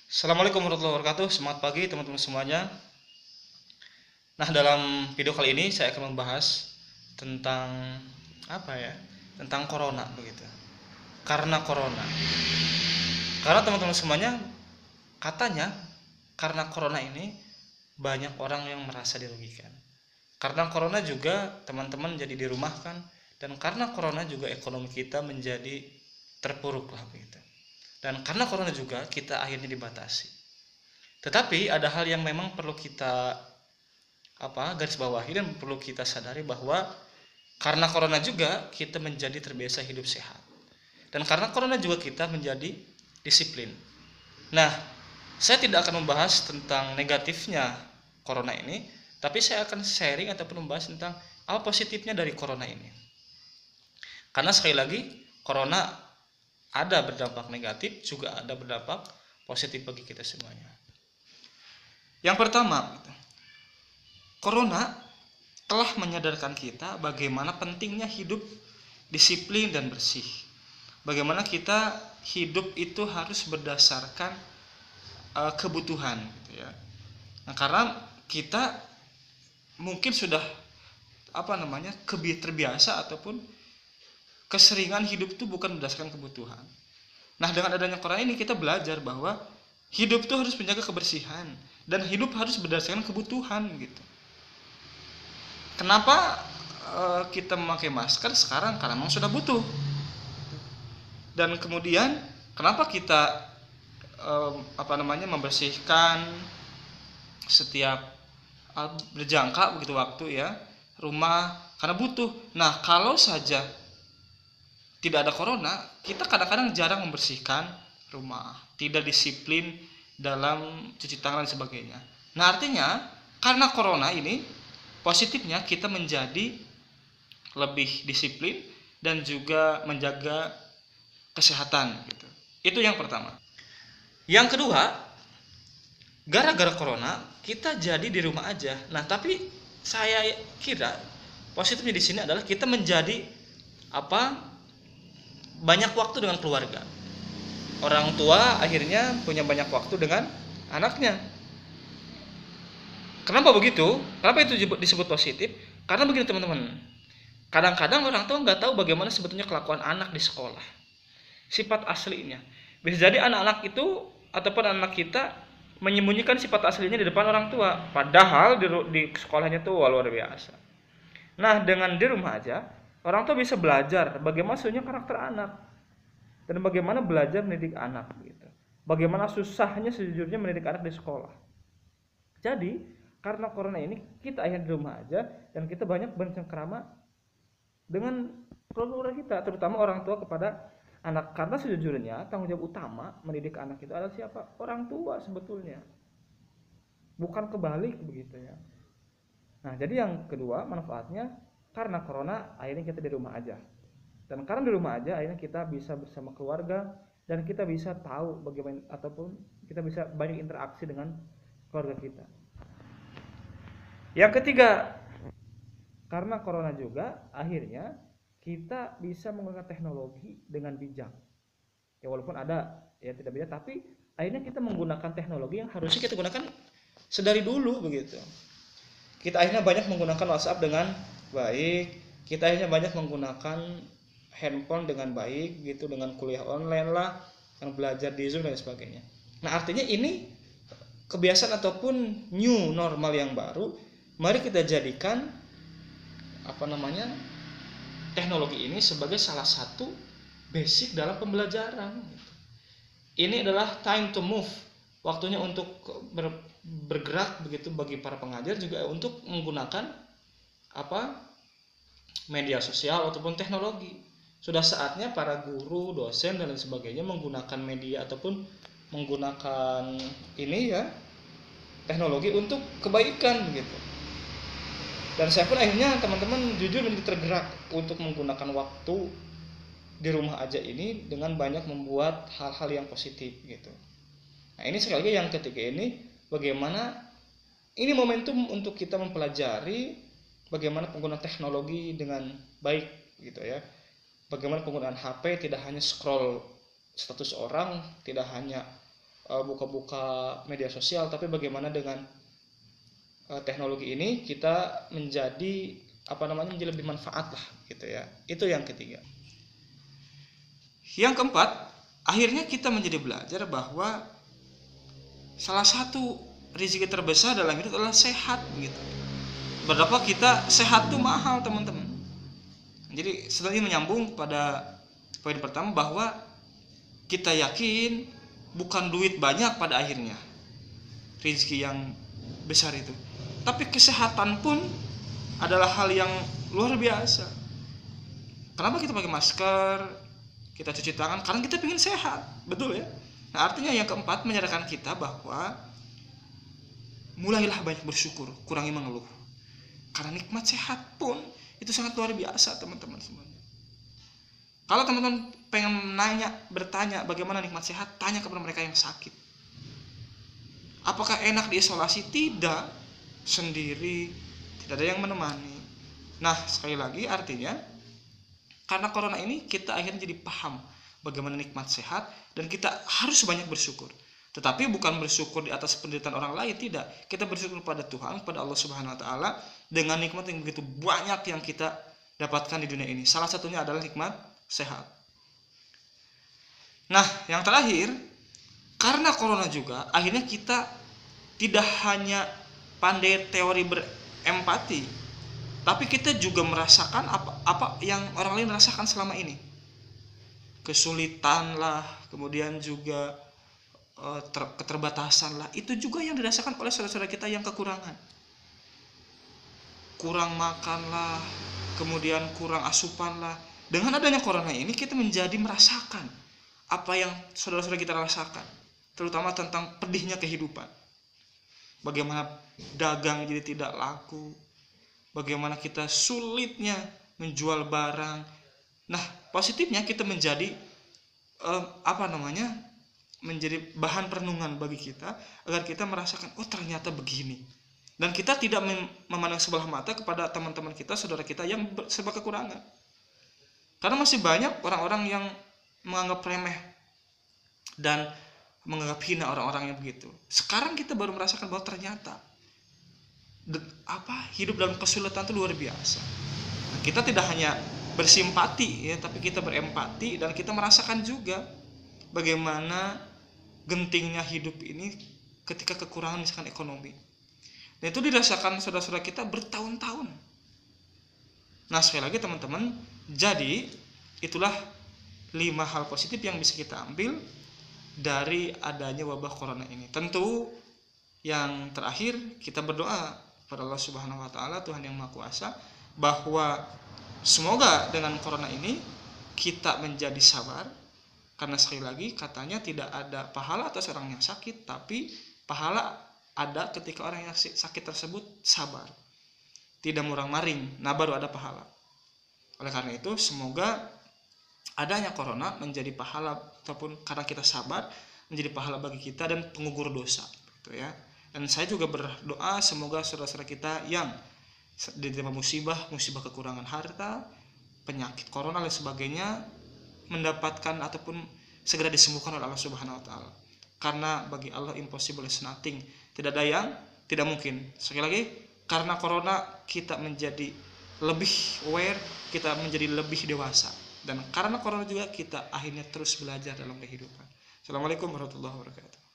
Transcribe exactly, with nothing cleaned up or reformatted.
Assalamualaikum warahmatullahi wabarakatuh. Selamat pagi teman-teman semuanya. Nah, dalam video kali ini saya akan membahas tentang apa ya? Tentang corona begitu. Karena corona. Karena teman-teman semuanya katanya karena corona ini banyak orang yang merasa dirugikan. Karena corona juga teman-teman jadi dirumahkan, dan karena corona juga ekonomi kita menjadi terpuruk lah begitu. Dan karena corona juga kita akhirnya dibatasi. Tetapi ada hal yang memang perlu kita apa garis bawahi dan perlu kita sadari, bahwa karena corona juga kita menjadi terbiasa hidup sehat. Dan karena corona juga kita menjadi disiplin. Nah, saya tidak akan membahas tentang negatifnya corona ini, tapi saya akan sharing ataupun membahas tentang apa positifnya dari corona ini. Karena sekali lagi, corona ada berdampak negatif, juga ada berdampak positif bagi kita semuanya. Yang pertama, corona telah menyadarkan kita bagaimana pentingnya hidup disiplin dan bersih. Bagaimana kita hidup itu harus berdasarkan uh, kebutuhan, gitu ya. Nah, karena kita mungkin sudah apa namanya terbiasa ataupun keseringan hidup itu bukan berdasarkan kebutuhan. Nah, dengan adanya corona ini kita belajar bahwa hidup itu harus menjaga kebersihan dan hidup harus berdasarkan kebutuhan gitu. Kenapa uh, kita memakai masker sekarang? Karena memang sudah butuh. Dan kemudian kenapa kita uh, apa namanya membersihkan setiap uh, berjangka begitu waktu ya rumah, karena butuh. Nah, kalau saja tidak ada corona, kita kadang-kadang jarang membersihkan rumah, tidak disiplin dalam cuci tangan dan sebagainya. Nah, artinya karena corona ini positifnya kita menjadi lebih disiplin dan juga menjaga kesehatan gitu. Itu yang pertama. Yang kedua, gara-gara corona kita jadi di rumah aja. Nah, tapi saya kira positifnya di sini adalah kita menjadi apa? banyak waktu dengan keluarga. Orang tua akhirnya punya banyak waktu dengan anaknya. Kenapa begitu? Kenapa itu disebut positif? Karena begini teman-teman, kadang-kadang orang tua nggak tahu bagaimana sebetulnya kelakuan anak di sekolah, sifat aslinya. Bisa jadi anak-anak itu ataupun anak kita menyembunyikan sifat aslinya di depan orang tua, padahal di, di sekolahnya tuh luar biasa. Nah, dengan di rumah aja, orang tua bisa belajar bagaimana sebenarnya karakter anak dan bagaimana belajar mendidik anak gitu. Bagaimana susahnya sejujurnya mendidik anak di sekolah. Jadi, karena corona ini kita akhirnya di rumah aja dan kita banyak bercengkrama dengan keluarga kita, terutama orang tua kepada anak. Karena sejujurnya tanggung jawab utama mendidik anak itu adalah siapa? Orang tua sebetulnya. Bukan kebalik begitu ya. Nah, jadi yang kedua manfaatnya karena corona akhirnya kita di rumah aja. Dan karena di rumah aja akhirnya kita bisa bersama keluarga dan kita bisa tahu bagaimana ataupun kita bisa banyak interaksi dengan keluarga kita. Yang ketiga, karena corona juga akhirnya kita bisa menggunakan teknologi dengan bijak. Ya walaupun ada ya tidak bijak, tapi akhirnya kita menggunakan teknologi yang harusnya kita gunakan sedari dulu begitu. Kita akhirnya banyak menggunakan WhatsApp dengan baik, kita akhirnya banyak menggunakan handphone dengan baik gitu, dengan kuliah online lah, yang belajar di Zoom dan sebagainya. Nah, artinya ini kebiasaan ataupun new normal yang baru. Mari kita jadikan apa namanya teknologi ini sebagai salah satu basic dalam pembelajaran. Ini adalah time to move, waktunya untuk ber, bergerak begitu bagi para pengajar juga untuk menggunakan apa media sosial ataupun teknologi. Sudah saatnya para guru, dosen dan lain sebagainya menggunakan media ataupun menggunakan ini ya teknologi untuk kebaikan begitu. Dan saya pun akhirnya teman-teman jujur menjadi tergerak untuk menggunakan waktu di rumah aja ini dengan banyak membuat hal-hal yang positif gitu. Nah, ini sekali lagi yang ketiga ini bagaimana ini momentum untuk kita mempelajari bagaimana penggunaan teknologi dengan baik gitu ya. Bagaimana penggunaan H P tidak hanya scroll status orang, tidak hanya uh, buka-buka media sosial, tapi bagaimana dengan uh, teknologi ini kita menjadi apa namanya menjadi lebih manfaat lah gitu ya. Itu yang ketiga. Yang keempat, akhirnya kita menjadi belajar bahwa salah satu rezeki terbesar dalam hidup adalah sehat gitu. Berapa kita sehat tuh mahal teman-teman. Jadi setelah menyambung pada poin pertama bahwa kita yakin bukan duit banyak pada akhirnya rezeki yang besar itu, tapi kesehatan pun adalah hal yang luar biasa. Kenapa kita pakai masker, kita cuci tangan? Karena kita ingin sehat, betul ya. Nah artinya yang keempat menyadarkan kita bahwa mulailah banyak bersyukur, kurangi mengeluh. Karena nikmat sehat pun itu sangat luar biasa teman-teman semuanya. Kalau teman-teman pengen nanya, bertanya bagaimana nikmat sehat, tanya kepada mereka yang sakit. Apakah enak diisolasi? Tidak. Sendiri, tidak ada yang menemani. Nah sekali lagi artinya karena corona ini kita akhirnya jadi paham bagaimana nikmat sehat dan kita harus banyak bersyukur. Tetapi bukan bersyukur di atas penderitaan orang lain, tidak. Kita bersyukur pada Tuhan, pada Allah Subhanahu wa taala dengan nikmat yang begitu banyak yang kita dapatkan di dunia ini. Salah satunya adalah nikmat sehat. Nah, yang terakhir, karena corona juga akhirnya kita tidak hanya pandai teori berempati, tapi kita juga merasakan apa apa yang orang lain rasakan selama ini. Kesulitan lah, kemudian juga Ter, keterbatasan lah, itu juga yang dirasakan oleh saudara-saudara kita yang kekurangan, kurang makan lah, kemudian kurang asupan lah. Dengan adanya corona ini kita menjadi merasakan apa yang saudara-saudara kita rasakan, terutama tentang pedihnya kehidupan. Bagaimana dagang jadi tidak laku, bagaimana kita sulitnya menjual barang. Nah positifnya kita menjadi eh, apa namanya menjadi bahan perenungan bagi kita agar kita merasakan oh ternyata begini, dan kita tidak memandang sebelah mata kepada teman-teman kita, saudara kita yang serba kekurangan, karena masih banyak orang-orang yang menganggap remeh dan menganggap hina orang-orang yang begitu. Sekarang kita baru merasakan bahwa ternyata de, apa hidup dalam kesulitan itu luar biasa. Nah, kita tidak hanya bersimpati ya, tapi kita berempati dan kita merasakan juga bagaimana gentingnya hidup ini ketika kekurangan misalkan ekonomi. Dan itu dirasakan saudara-saudara kita bertahun-tahun. Nah sekali lagi teman-teman, jadi itulah lima hal positif yang bisa kita ambil dari adanya wabah corona ini. Tentu yang terakhir kita berdoa kepada Allah Subhanahu wa taala, Tuhan yang Maha Kuasa, bahwa semoga dengan corona ini kita menjadi sabar. Karena sekali lagi katanya tidak ada pahala atas orang yang sakit, tapi pahala ada ketika orang yang sakit tersebut sabar, tidak murang-maring, nah baru ada pahala. Oleh karena itu semoga adanya corona menjadi pahala, ataupun karena kita sabar menjadi pahala bagi kita dan pengugur dosa gitu ya. Dan saya juga berdoa semoga saudara-saudara kita yang diterima musibah, musibah kekurangan harta, penyakit corona dan sebagainya mendapatkan ataupun segera disembuhkan oleh Allah Subhanahu wa taala. Karena bagi Allah impossible is nothing. Tidak ada yang tidak mungkin. Sekali lagi, karena corona kita menjadi lebih aware, kita menjadi lebih dewasa. Dan karena corona juga kita akhirnya terus belajar dalam kehidupan. Assalamualaikum warahmatullahi wabarakatuh.